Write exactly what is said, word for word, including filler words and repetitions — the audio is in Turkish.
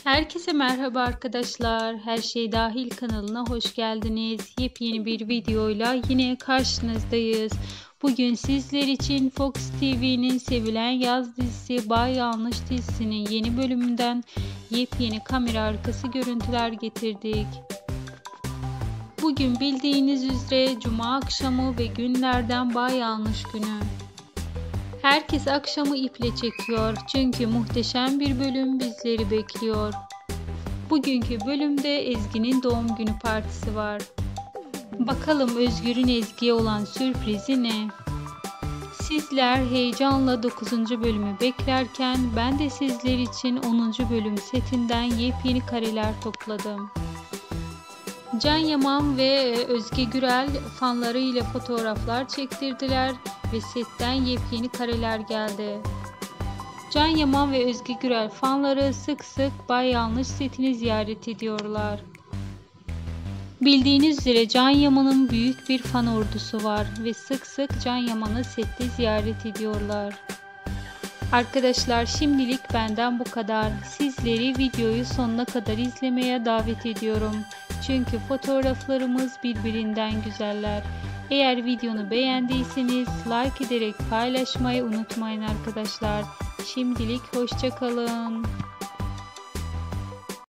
Herkese merhaba arkadaşlar. Her Şey Dahil kanalına hoş geldiniz. Yepyeni bir videoyla yine karşınızdayız. Bugün sizler için Fox T V'nin sevilen yaz dizisi Bay Yanlış dizisinin yeni bölümünden yepyeni kamera arkası görüntüler getirdik. Bugün bildiğiniz üzere Cuma akşamı ve günlerden Bay Yanlış günü. Herkes akşamı iple çekiyor çünkü muhteşem bir bölüm bizleri bekliyor. Bugünkü bölümde Ezgi'nin doğum günü partisi var. Bakalım Özgür'ün Ezgi'ye olan sürprizi ne? Sizler heyecanla dokuzuncu bölümü beklerken ben de sizler için onuncu bölüm setinden yepyeni kareler topladım. Can Yaman ve Özge Gürel fanlarıyla fotoğraflar çektirdiler ve setten yepyeni kareler geldi. Can Yaman ve Özge Gürel fanları sık sık Bay Yanlış setini ziyaret ediyorlar. Bildiğiniz üzere Can Yaman'ın büyük bir fan ordusu var ve sık sık Can Yaman'ı sette ziyaret ediyorlar. Arkadaşlar şimdilik benden bu kadar. Sizleri videoyu sonuna kadar izlemeye davet ediyorum. Çünkü fotoğraflarımız birbirinden güzeller. Eğer videonu beğendiyseniz like ederek paylaşmayı unutmayın arkadaşlar. Şimdilik hoşça kalın.